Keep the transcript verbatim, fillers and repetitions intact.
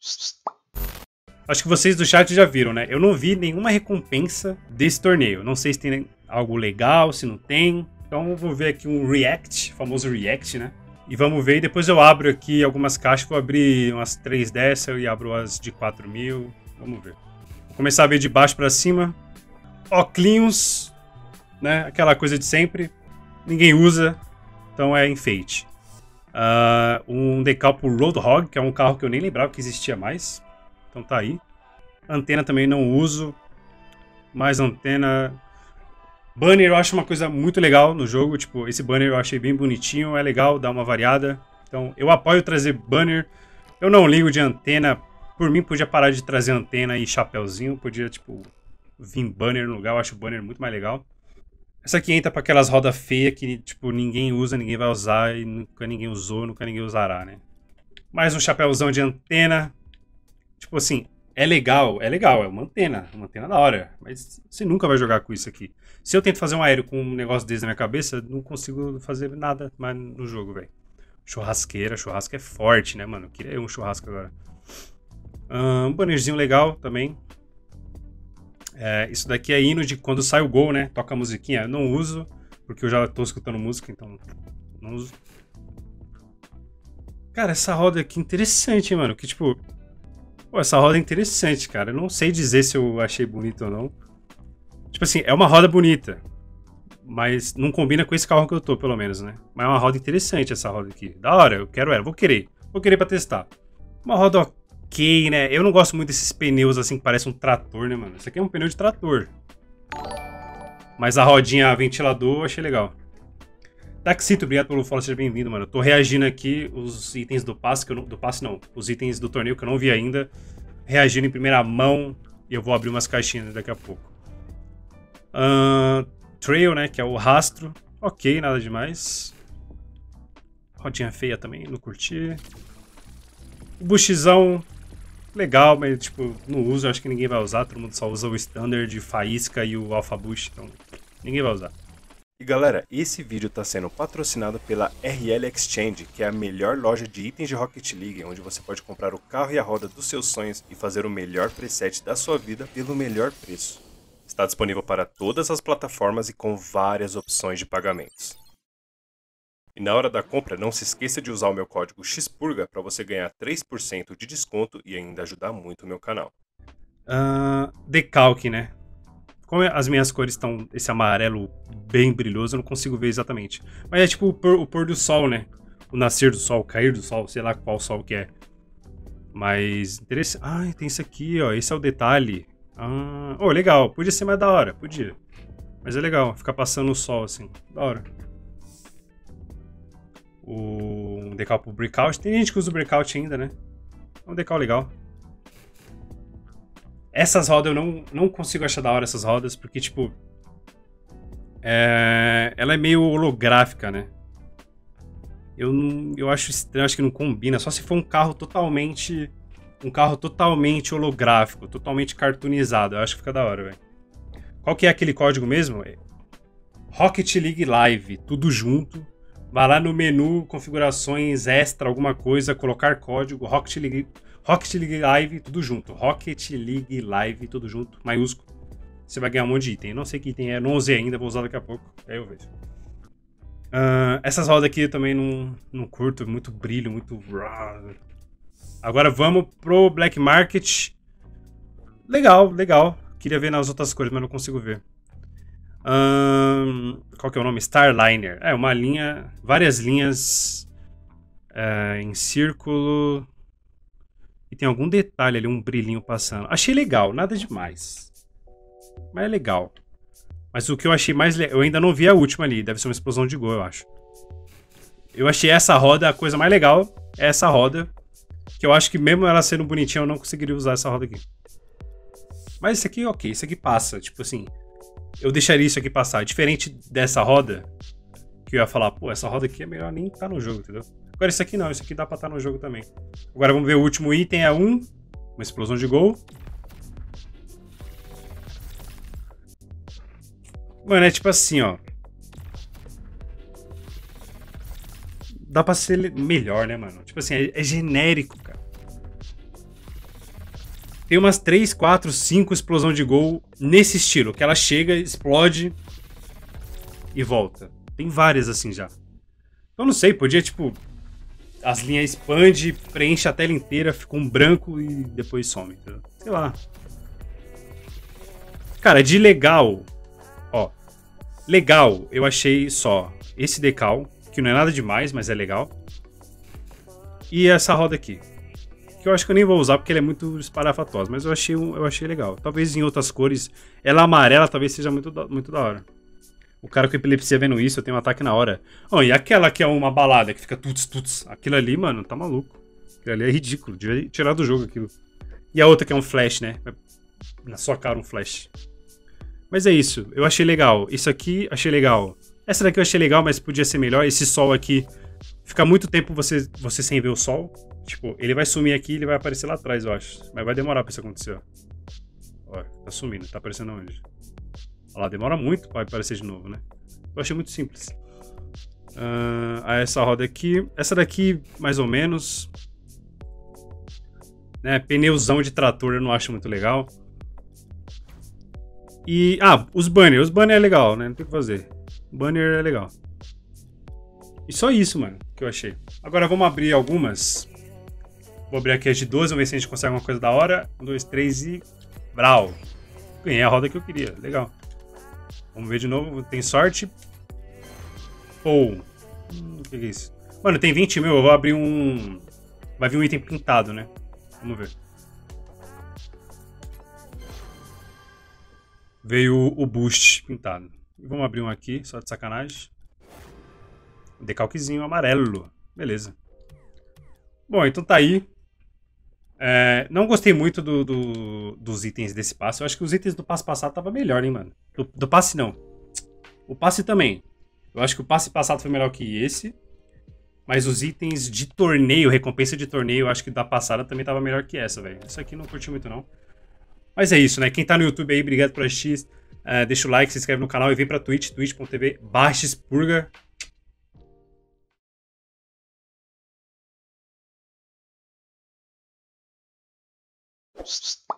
Acho que vocês do chat já viram, né? Eu não vi nenhuma recompensa desse torneio. Não sei se tem algo legal, se não tem. Então eu vou ver aqui um react, famoso react, né? E vamos ver. E depois eu abro aqui algumas caixas. Vou abrir umas três dessas e abro as de quatro mil. Vamos ver. Vou começar a ver de baixo pra cima. Oclinhos, né? Aquela coisa de sempre. Ninguém usa, então é enfeite. Uh, um decal pro Roadhog, que é um carro que eu nem lembrava que existia mais. Então tá aí. Antena também não uso. Mais antena. Banner eu acho uma coisa muito legal no jogo. Tipo, esse banner eu achei bem bonitinho. É legal, dá uma variada. Então eu apoio trazer banner. Eu não ligo de antena. Por mim podia parar de trazer antena e chapéuzinho. Podia, tipo, vir banner no lugar. Eu acho o banner muito mais legal. Essa aqui entra para aquelas rodas feias que, tipo, ninguém usa, ninguém vai usar e nunca ninguém usou, nunca ninguém usará, né? Mais um chapéuzão de antena. Tipo assim, é legal, é legal, é uma antena, uma antena da hora. Mas você nunca vai jogar com isso aqui. Se eu tento fazer um aéreo com um negócio desse na minha cabeça, não consigo fazer nada mais no jogo, velho. Churrasqueira, churrasco é forte, né, mano? Eu queria um churrasco agora. Um bannerzinho legal também. É, isso daqui é hino de quando sai o gol, né? Toca a musiquinha. Eu não uso, porque eu já tô escutando música, então não uso. Cara, essa roda aqui é interessante, hein, mano? Que tipo... Pô, essa roda é interessante, cara. Eu não sei dizer se eu achei bonito ou não. Tipo assim, é uma roda bonita. Mas não combina com esse carro que eu tô, pelo menos, né? Mas é uma roda interessante essa roda aqui. Da hora, eu quero ela. Vou querer. Vou querer pra testar. Uma roda ok, né? Eu não gosto muito desses pneus assim que parecem um trator, né, mano? Isso aqui é um pneu de trator. Mas a rodinha a ventilador eu achei legal. Taxito, obrigado pelo follow, seja bem-vindo, mano. Eu tô reagindo aqui os itens do passe, que eu não, do passe não, os itens do torneio que eu não vi ainda. Reagindo em primeira mão e eu vou abrir umas caixinhas daqui a pouco. Uh, trail, né, que é o rastro. Ok, nada demais. Rodinha feia também, não curti. O bushzão, legal, mas tipo, não uso, acho que ninguém vai usar. Todo mundo só usa o Standard, Faísca e o Alpha Bush, então ninguém vai usar. E galera, esse vídeo está sendo patrocinado pela R L Exchange, que é a melhor loja de itens de Rocket League, onde você pode comprar o carro e a roda dos seus sonhos e fazer o melhor preset da sua vida pelo melhor preço. Está disponível para todas as plataformas e com várias opções de pagamentos. E na hora da compra, não se esqueça de usar o meu código X Purga para você ganhar três por cento de desconto e ainda ajudar muito o meu canal. Uh, decalque, né? Como as minhas cores estão esse amarelo bem brilhoso, eu não consigo ver exatamente. Mas é tipo o pôr, o pôr do sol, né? O nascer do sol, o cair do sol, sei lá qual sol que é. Mas interessante. Ah, tem isso aqui, ó. Esse é o detalhe. Ah, oh, legal. Podia ser mais da hora, podia. Mas é legal, ficar passando o sol assim. Da hora. O decal pro breakout. Tem gente que usa o breakout ainda, né? É um decal legal. Essas rodas eu não, não consigo achar da hora, essas rodas, porque, tipo... É, ela é meio holográfica, né? Eu, não, eu acho estranho, acho que não combina. Só se for um carro totalmente... Um carro totalmente holográfico, totalmente cartoonizado. Eu acho que fica da hora, velho. Qual que é aquele código mesmo? É Rocket League Live, tudo junto. Vai lá no menu, configurações, extra, alguma coisa, colocar código, Rocket League... Rocket League Live, tudo junto. Rocket League Live, tudo junto, maiúsculo. Você vai ganhar um monte de item. Eu não sei que item é, não usei ainda, vou usar daqui a pouco. Aí eu vejo. Uh, essas rodas aqui eu também não, não curto, muito brilho, muito... Agora vamos pro Black Market. Legal, legal. Queria ver nas outras cores, mas não consigo ver. Uh, qual que é o nome? Starliner. É, uma linha, várias linhas uh, em círculo... E tem algum detalhe ali, um brilhinho passando. Achei legal, nada demais. Mas é legal. Mas o que eu achei mais legal... Eu ainda não vi a última ali. Deve ser uma explosão de gol, eu acho. Eu achei essa roda a coisa mais legal. É essa roda. Que eu acho que mesmo ela sendo bonitinha, eu não conseguiria usar essa roda aqui. Mas isso aqui, ok. Isso aqui passa. Tipo assim... Eu deixaria isso aqui passar. Diferente dessa roda... Que eu ia falar, pô, essa roda aqui é melhor nem estar no jogo, entendeu? Agora isso aqui não, isso aqui dá pra estar no jogo também. Agora vamos ver o último item, é um. Uma explosão de gol. Mano, é tipo assim, ó. Dá pra ser melhor, né, mano? Tipo assim, é, é genérico, cara. Tem umas três, quatro, cinco explosão de gol nesse estilo, que ela chega, explode e volta. Tem várias assim já. Eu não sei, podia tipo... As linhas expande, preenche a tela inteira, fica um branco e depois some. Entendeu? Sei lá. Cara, de legal... Ó. Legal, eu achei só esse decal, que não é nada demais, mas é legal. E essa roda aqui. Que eu acho que eu nem vou usar porque ele é muito espalhafatosa, mas eu achei, eu achei legal. Talvez em outras cores. Ela amarela talvez seja muito, muito da hora. O cara com epilepsia vendo isso, eu tenho um ataque na hora. Oh, e aquela que é uma balada, que fica tuts, tuts. Aquilo ali, mano, tá maluco. Aquilo ali é ridículo, devia tirar do jogo aquilo. E a outra que é um flash, né? Na sua cara um flash. Mas é isso, eu achei legal. Isso aqui, achei legal. Essa daqui eu achei legal, mas podia ser melhor. Esse sol aqui, fica muito tempo você, você sem ver o sol. Tipo, ele vai sumir aqui e ele vai aparecer lá atrás, eu acho. Mas vai demorar pra isso acontecer, ó. Ó, tá sumindo, tá aparecendo onde? Olha lá, demora muito pra aparecer de novo, né? Eu achei muito simples. Uh, aí essa roda aqui. Essa daqui, mais ou menos. Né, pneuzão de trator eu não acho muito legal. E... Ah, os banners. Os banners é legal, né? Não tem o que fazer. Banner é legal. E só isso, mano, que eu achei. Agora vamos abrir algumas. Vou abrir aqui as de doze, vamos ver se a gente consegue alguma coisa da hora. Um, dois, três e... Brau. Ganhei a roda que eu queria. Legal. Vamos ver de novo. Tem sorte. Ou... Hum, o que é isso? Mano, tem vinte mil. Eu vou abrir um... Vai vir um item pintado, né? Vamos ver. Veio o boost pintado. Vamos abrir um aqui, só de sacanagem. Um decalquezinho amarelo. Beleza. Bom, então tá aí. É, não gostei muito do, do, dos itens desse passe. Eu acho que os itens do passe passado estavam melhor, hein, mano. Do, do passe não. O passe também. Eu acho que o passe passado foi melhor que esse. Mas os itens de torneio, recompensa de torneio, eu acho que da passada também tava melhor que essa, velho. Isso aqui não curti muito, não. Mas é isso, né? Quem tá no YouTube aí, obrigado por assistir. Uh, deixa o like, se inscreve no canal e vem pra Twitch, twitch ponto tv barra xpurga. Psst.